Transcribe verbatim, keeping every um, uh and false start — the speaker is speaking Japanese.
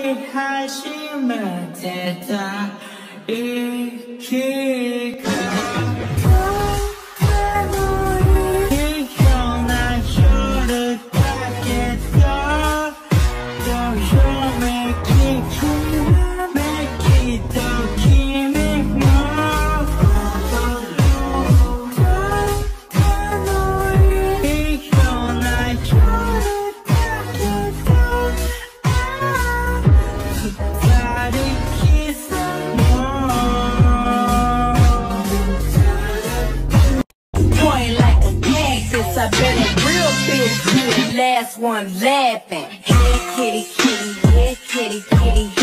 始めてた生き方微妙な夜だけどどよめききめきと君もI bet a real bitch be the last one laughing. Hey kitty, kitty, yeah, kitty, kitty,